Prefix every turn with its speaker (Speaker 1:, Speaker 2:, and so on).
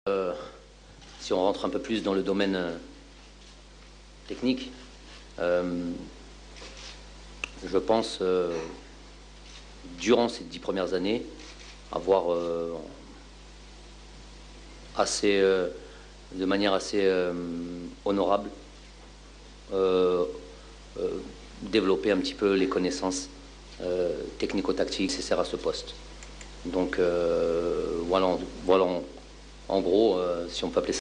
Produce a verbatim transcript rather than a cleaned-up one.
Speaker 1: Euh, si on rentre un peu plus dans le domaine euh, technique, euh, je pense, euh, durant ces dix premières années, avoir euh, assez, euh, de manière assez euh, honorable, euh, euh, développer un petit peu les connaissances euh, technico-tactiques nécessaires à ce poste. Donc euh, voilà, voilà, en, en gros, euh, si on peut appeler ça.